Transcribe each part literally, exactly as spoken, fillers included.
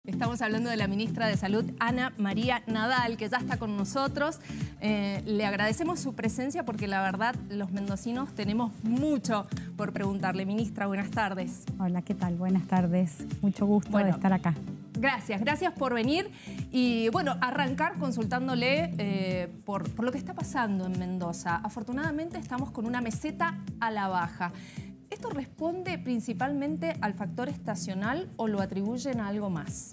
Estamos hablando de la ministra de Salud, Ana María Nadal, que ya está con nosotros. Eh, le agradecemos su presencia porque la verdad los mendocinos tenemos mucho por preguntarle. Ministra, buenas tardes. Hola, ¿qué tal? Buenas tardes. Mucho gusto bueno, de estar acá. Gracias, gracias por venir y bueno, arrancar consultándole eh, por, por lo que está pasando en Mendoza. Afortunadamente estamos con una meseta a la baja. ¿Esto responde principalmente al factor estacional o lo atribuyen a algo más?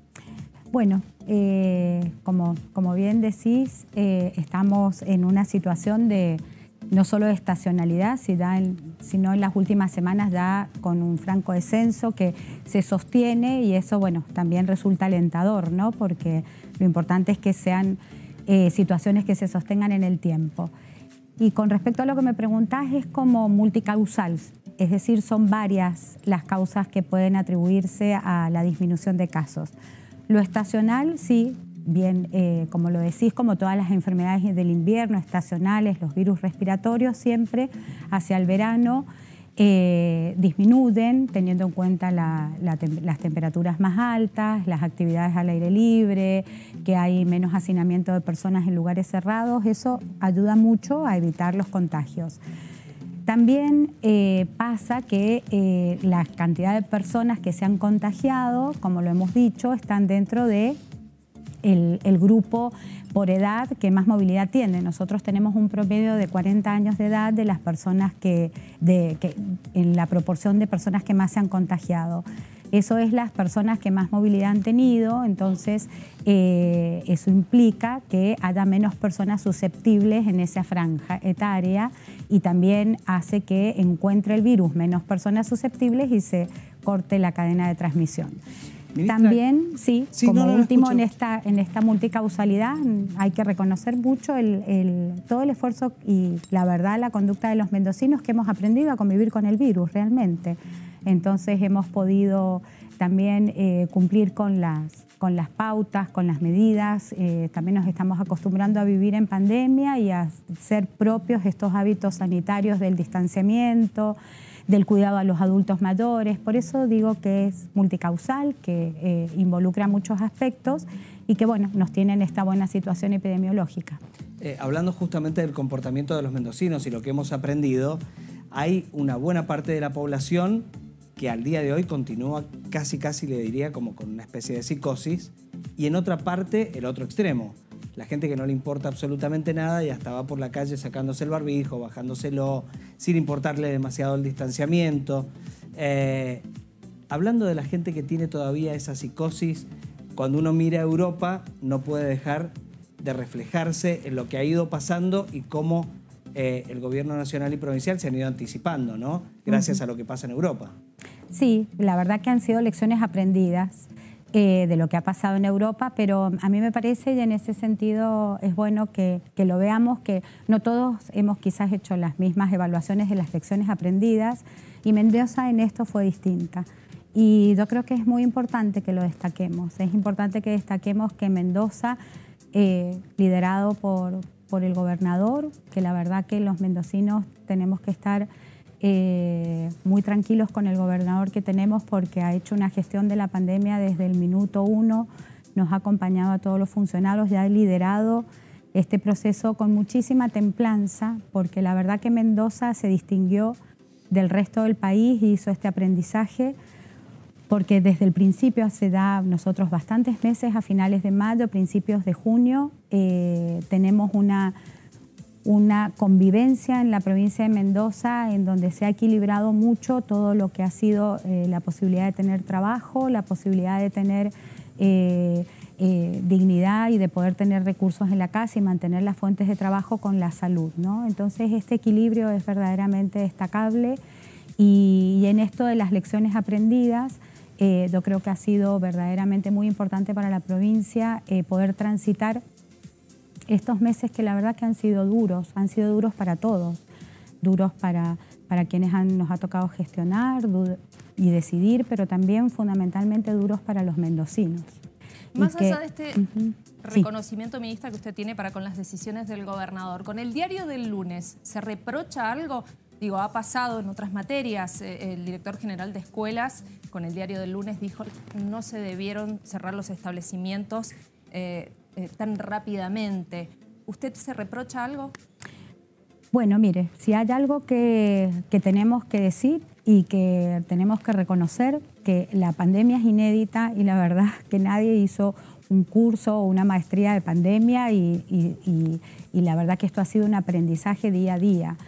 Bueno, eh, como, como bien decís, eh, estamos en una situación de no solo de estacionalidad, sino en las últimas semanas ya con un franco descenso que se sostiene y eso, bueno, también resulta alentador, ¿no? Porque lo importante es que sean eh, situaciones que se sostengan en el tiempo. Y con respecto a lo que me preguntás, es como multicausal, es decir, son varias las causas que pueden atribuirse a la disminución de casos. Lo estacional, sí, bien, eh, como lo decís, como todas las enfermedades del invierno, estacionales, los virus respiratorios, siempre hacia el verano eh, disminuyen, teniendo en cuenta la, la tem las temperaturas más altas, las actividades al aire libre, que hay menos hacinamiento de personas en lugares cerrados, eso ayuda mucho a evitar los contagios. También eh, pasa que eh, la cantidad de personas que se han contagiado, como lo hemos dicho, están dentro de el, el grupo por edad que más movilidad tiene. Nosotros tenemos un promedio de cuarenta años de edad de las personas que, de, que en la proporción de personas que más se han contagiado. Eso es las personas que más movilidad han tenido, entonces eh, eso implica que haya menos personas susceptibles en esa franja etaria y también hace que encuentre el virus menos personas susceptibles y se corte la cadena de transmisión. Ministra, también, sí, sí como no, no, último en esta, en esta multicausalidad hay que reconocer mucho el, el, todo el esfuerzo y la verdad la conducta de los mendocinos que hemos aprendido a convivir con el virus realmente. Entonces hemos podido también eh, cumplir con las, con las pautas, con las medidas. Eh, también nos estamos acostumbrando a vivir en pandemia y a ser propios estos hábitos sanitarios del distanciamiento, del cuidado a los adultos mayores. Por eso digo que es multicausal, que eh, involucra muchos aspectos y que bueno, nos tiene en esta buena situación epidemiológica. Eh, hablando justamente del comportamiento de los mendocinos y lo que hemos aprendido, hay una buena parte de la población que al día de hoy continúa casi, casi le diría como con una especie de psicosis, y en otra parte el otro extremo, la gente que no le importa absolutamente nada y hasta va por la calle sacándose el barbijo, bajándoselo, sin importarle demasiado el distanciamiento. Eh, hablando de la gente que tiene todavía esa psicosis, cuando uno mira a Europa no puede dejar de reflejarse en lo que ha ido pasando y cómo eh, el gobierno nacional y provincial se han ido anticipando, ¿no? Gracias uh-huh. a lo que pasa en Europa. Sí, la verdad que han sido lecciones aprendidas eh, de lo que ha pasado en Europa, pero a mí me parece y en ese sentido es bueno que, que lo veamos, que no todos hemos quizás hecho las mismas evaluaciones de las lecciones aprendidas y Mendoza en esto fue distinta. Y yo creo que es muy importante que lo destaquemos, es importante que destaquemos que Mendoza, eh, liderado por, por el gobernador, que la verdad que los mendocinos tenemos que estar Eh, muy tranquilos con el gobernador que tenemos porque ha hecho una gestión de la pandemia desde el minuto uno, nos ha acompañado a todos los funcionarios, ya ha liderado este proceso con muchísima templanza porque la verdad que Mendoza se distinguió del resto del país y hizo este aprendizaje porque desde el principio, hace ya nosotros bastantes meses, a finales de mayo, principios de junio, eh, tenemos una una convivencia en la provincia de Mendoza en donde se ha equilibrado mucho todo lo que ha sido eh, la posibilidad de tener trabajo, la posibilidad de tener eh, eh, dignidad y de poder tener recursos en la casa y mantener las fuentes de trabajo con la salud, ¿no? Entonces este equilibrio es verdaderamente destacable y, y en esto de las lecciones aprendidas eh, yo creo que ha sido verdaderamente muy importante para la provincia eh, poder transitar estos meses que la verdad que han sido duros, han sido duros para todos, duros para, para quienes han, nos ha tocado gestionar y decidir, pero también fundamentalmente duros para los mendocinos. Más y allá que, de este uh-huh, reconocimiento, sí. ministra, que usted tiene para con las decisiones del gobernador, con el diario del lunes, ¿se reprocha algo? digo, ha pasado en otras materias. Eh, el director general de escuelas, con el diario del lunes, dijo que no se debieron cerrar los establecimientos eh, eh, tan rápidamente. ¿Usted se reprocha algo? Bueno, mire, si hay algo que, que tenemos que decir y que tenemos que reconocer, que la pandemia es inédita y la verdad que nadie hizo un curso o una maestría de pandemia y, y, y, y la verdad que esto ha sido un aprendizaje día a día.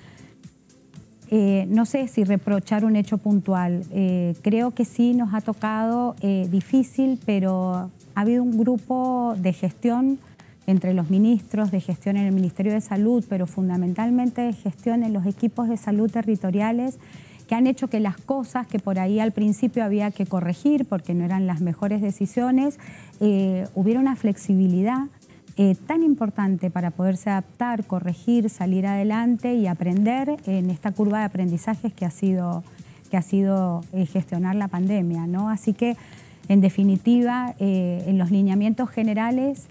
Eh, no sé si reprochar un hecho puntual. Eh, creo que sí nos ha tocado eh, difícil, pero ha habido un grupo de gestión entre los ministros, de gestión en el Ministerio de Salud, pero fundamentalmente de gestión en los equipos de salud territoriales, que han hecho que las cosas que por ahí al principio había que corregir porque no eran las mejores decisiones, eh, hubiera una flexibilidad eh, tan importante para poderse adaptar, corregir, salir adelante y aprender en esta curva de aprendizajes que ha sido, que ha sido eh, gestionar la pandemia, ¿no? Así que, en definitiva, eh, en los lineamientos generales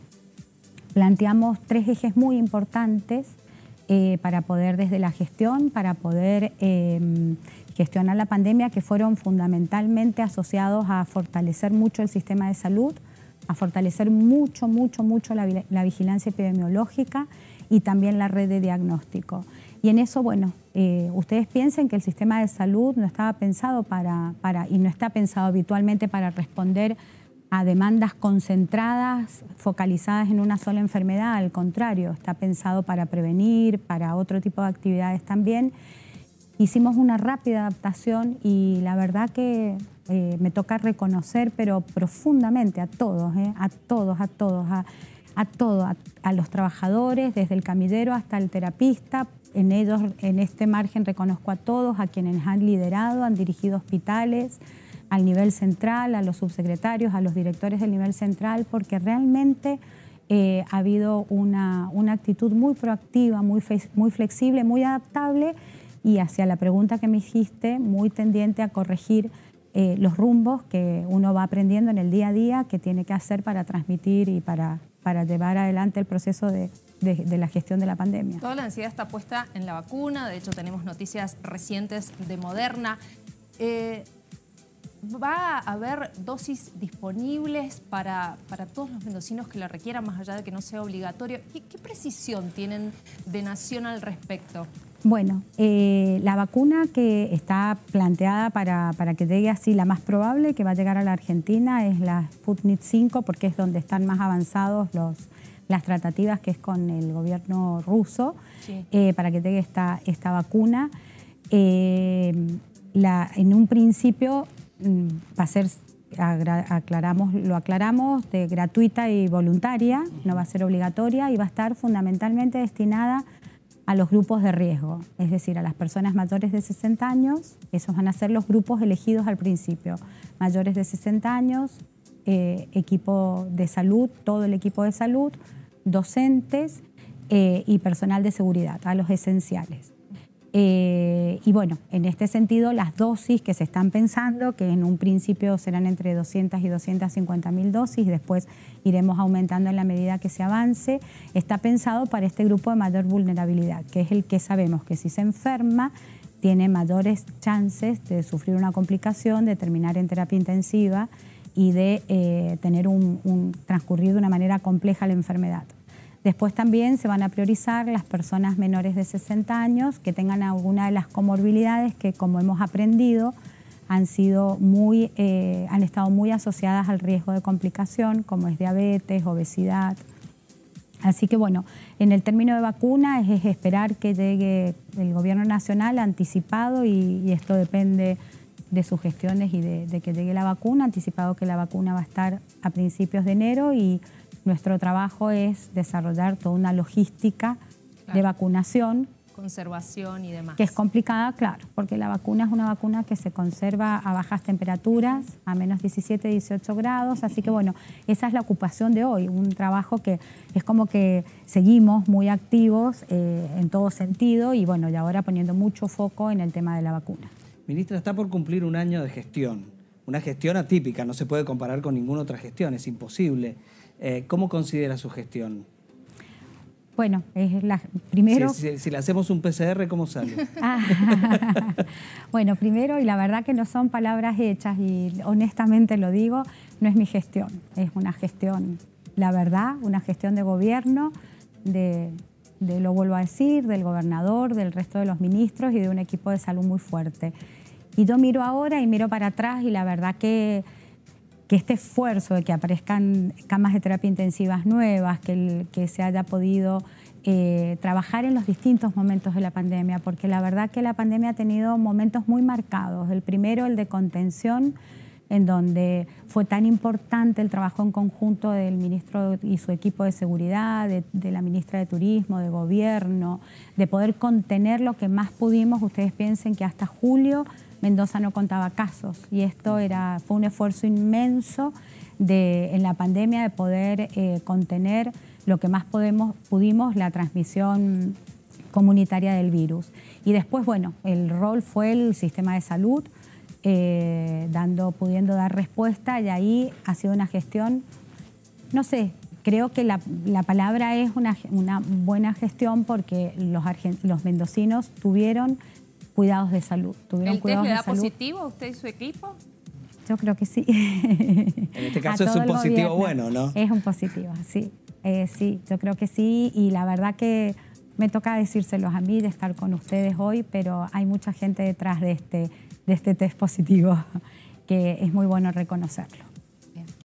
planteamos tres ejes muy importantes eh, para poder, desde la gestión, para poder eh, gestionar la pandemia, que fueron fundamentalmente asociados a fortalecer mucho el sistema de salud, a fortalecer mucho, mucho, mucho la, la vigilancia epidemiológica y también la red de diagnóstico. Y en eso, bueno, eh, ustedes piensen que el sistema de salud no estaba pensado para, para, y no está pensado habitualmente para responder a demandas concentradas, focalizadas en una sola enfermedad. Al contrario, está pensado para prevenir, para otro tipo de actividades también. Hicimos una rápida adaptación y la verdad que eh, me toca reconocer, pero profundamente a todos, eh, a todos, a todos, a, a todos, a, a los trabajadores, desde el camillero hasta el terapista. En ellos, en este margen reconozco a todos, a quienes han liderado, han dirigido hospitales, al nivel central, a los subsecretarios, a los directores del nivel central, porque realmente eh, ha habido una, una actitud muy proactiva, muy, muy flexible, muy adaptable y hacia la pregunta que me hiciste, muy tendiente a corregir eh, los rumbos que uno va aprendiendo en el día a día que tiene que hacer para transmitir y para, para llevar adelante el proceso de, de, de la gestión de la pandemia. Toda la ansiedad está puesta en la vacuna, de hecho tenemos noticias recientes de Moderna. Eh, ¿Va a haber dosis disponibles para, para todos los mendocinos que la requieran, más allá de que no sea obligatorio? ¿Qué, qué precisión tienen de Nación al respecto? Bueno, eh, la vacuna que está planteada para, para que llegue así, la más probable que va a llegar a la Argentina es la Sputnik cinco, porque es donde están más avanzados los, las tratativas, que es con el gobierno ruso, sí. eh, para que llegue esta, esta vacuna. Eh, la, en un principio va a ser, aclaramos, lo aclaramos, de gratuita y voluntaria, no va a ser obligatoria y va a estar fundamentalmente destinada a los grupos de riesgo, es decir, a las personas mayores de sesenta años, esos van a ser los grupos elegidos al principio, mayores de sesenta años, eh, equipo de salud, todo el equipo de salud, docentes eh, y personal de seguridad, a los esenciales. Eh, y bueno, en este sentido, las dosis que se están pensando, que en un principio serán entre doscientas y doscientas cincuenta mil dosis, después iremos aumentando en la medida que se avance, está pensado para este grupo de mayor vulnerabilidad, que es el que sabemos que si se enferma tiene mayores chances de sufrir una complicación, de terminar en terapia intensiva y de eh, tener un, un transcurrir de una manera compleja la enfermedad. Después también se van a priorizar las personas menores de sesenta años que tengan alguna de las comorbilidades que, como hemos aprendido, han, sido muy, eh, han estado muy asociadas al riesgo de complicación, como es diabetes, obesidad. Así que bueno, en el término de vacuna es, es esperar que llegue el gobierno nacional anticipado y, y esto depende de sus gestiones y de, de que llegue la vacuna, anticipado que la vacuna va a estar a principios de enero y nuestro trabajo es desarrollar toda una logística claro. de vacunación. Conservación y demás. Que es complicada, claro, porque la vacuna es una vacuna que se conserva a bajas temperaturas, a menos diecisiete, dieciocho grados, así que bueno, esa es la ocupación de hoy, un trabajo que es como que seguimos muy activos eh, en todo sentido y bueno, y ahora poniendo mucho foco en el tema de la vacuna. Ministra, está por cumplir un año de gestión, una gestión atípica, no se puede comparar con ninguna otra gestión, es imposible. Eh, ¿Cómo considera su gestión? Bueno, es la, primero... Si, si, si le hacemos un P C R, ¿cómo sale? Ah, bueno, primero, y la verdad que no son palabras hechas, y honestamente lo digo, no es mi gestión, es una gestión, la verdad, una gestión de gobierno, de, de lo vuelvo a decir, del gobernador, del resto de los ministros y de un equipo de salud muy fuerte. Y yo miro ahora y miro para atrás y la verdad que... que este esfuerzo de que aparezcan camas de terapia intensivas nuevas, que, el, que se haya podido eh, trabajar en los distintos momentos de la pandemia, porque la verdad que la pandemia ha tenido momentos muy marcados. El primero, el de contención, en donde fue tan importante el trabajo en conjunto del ministro y su equipo de seguridad, de, de la ministra de Turismo, de Gobierno, de poder contener lo que más pudimos. Ustedes piensen que hasta julio Mendoza no contaba casos y esto era, fue un esfuerzo inmenso de, en la pandemia de poder eh, contener lo que más podemos, pudimos, la transmisión comunitaria del virus. Y después, bueno, el rol fue el sistema de salud, eh, dando, pudiendo dar respuesta, y ahí ha sido una gestión, no sé, creo que la, la palabra es una, una buena gestión porque los, argent, los mendocinos tuvieron cuidados de salud. Tuvieron ¿El cuidados test le da de salud. positivo a usted y su equipo? Yo creo que sí. En este caso es un positivo bueno, ¿no? Es un positivo, sí. Eh, sí, yo creo que sí. Y la verdad que me toca decírselos a mí de estar con ustedes hoy, pero hay mucha gente detrás de este, de este test positivo que es muy bueno reconocerlo.